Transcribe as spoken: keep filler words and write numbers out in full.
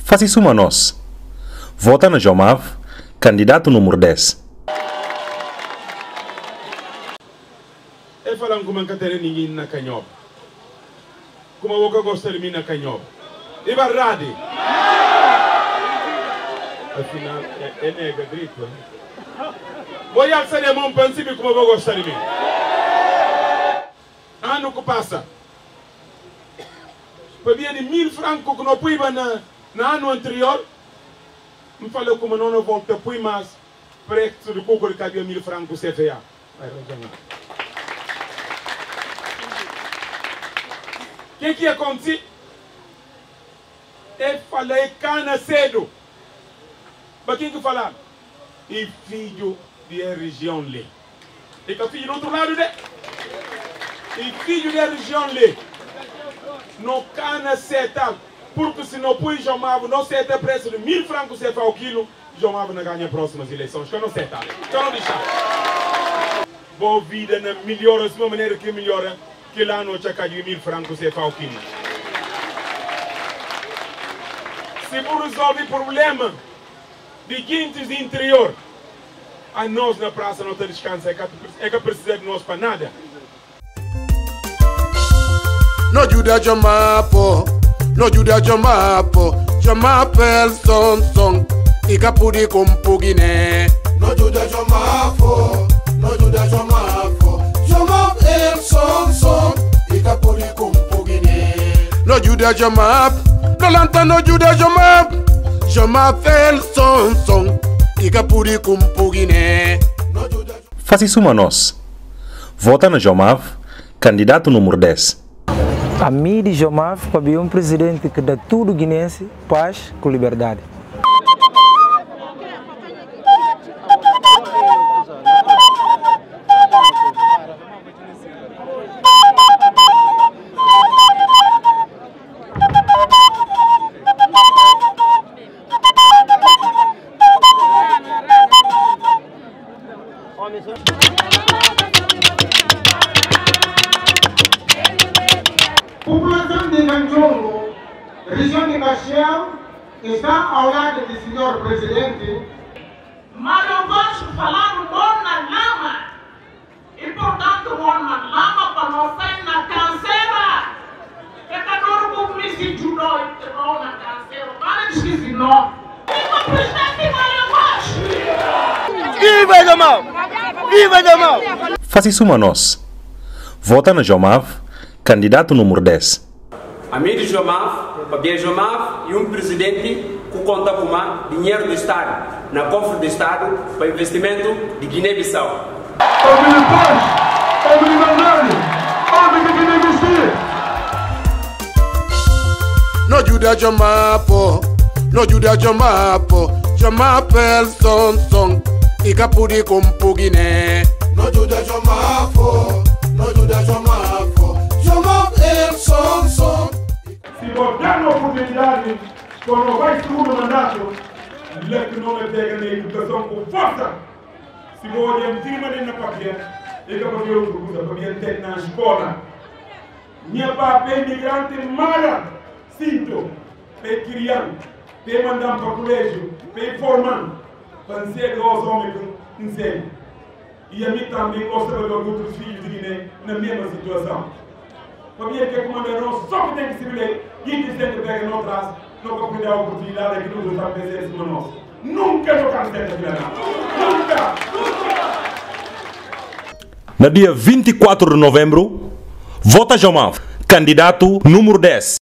Faz isso a nós. Vota na Jomav, candidato número dez. Eu falo como que tem ninguém na canhoba. Como eu vou gostar de mim na canhoba. E verdade. Afinal, é, é nega, grito. Vou ir alçar a mão para cima como eu vou gostar de mim. Ano que passa. Para vir de mil francos que não fui na, na ano anterior. Me falou como não eu volto a pôr mais. Preço de coco de cabelo mil francos C F A. Vai rejogar. O que que aconteceu? Eu falei cana cedo. Para quem que falar? E filho da região Lê. E que filho do outro lado, né? E filho da região Lê. Não cana seta. Porque se não põe Jomav, não seta preço de mil francos C F A ao quilo, Jomav não ganha as próximas eleições. Que eu não seta. Que eu não deixar. Boa vida na melhora, de uma maneira que melhora, que lá não tinha caído mil francos C F A ao quilo. Se for resolver o problema de guintes de interior, a nós na praça não tem descanso, é que, é que precisa de nós para nada. No Juda Jomapo, no Juda Jomapo, Jomapel son son, Ikapudi kumpugine. No Juda Jomapo, no Juda Jomapo, Jomapel son son, Ikapudi kumpugine. No Juda Jomap, no lanta no Juda Jomap, Jomapel son son, Ikapudi kumpugine. Faz isso a nós. Vota na Jomav, candidato número dez. A mim de Jomav para um presidente que dá tudo guinense, paz com liberdade. População de Ganjongo, região de Caxias, está ao lado do senhor presidente. Mas eu gosto de falar o bom na lama. E portanto, o bom na lama para não sair na canseira. É que não vou me sentir dói, que não na canseira. Para de esquecer, não. Viva o presidente Maria Bosch! Viva Jomav! Viva Jomav! Faz isso a nós. Vota na Jomav, candidato número dez. A mim de Jomav, para ver Jomav e um presidente que conta com dinheiro do Estado, na cofre do Estado, para investimento de Guiné-Bissau. Homem de paz, homem de verdade, homem que quer investir. No Juda Jomapo, no Juda Jomapo, Jomapel son son, Ikapudi kumpugine. No Juda Jomapo, no Juda Jomapo, Jomapel son son. Se botar na oportunidade, quando vai segundo mandato, é que não me pega na educação com força. Se vou olhar em cima na papel, é que eu vou ver outra coisa, para me ter na escola. Minha papel é imigrante mara, sinto, para criar, para mandar para o colégio, para formar, para ser os homens que ensinam. E a mim também gosta de ver outros filhos de Guiné na mesma situação. Para mim é que comandaram só que tem que se ver e que sempre pega no atrás, não para perder a oportunidade que nos está a pensar em cima de nós. Nunca tocamos dessa filha. Nunca! No dia vinte e quatro de novembro, vota Jomav, candidato número dez.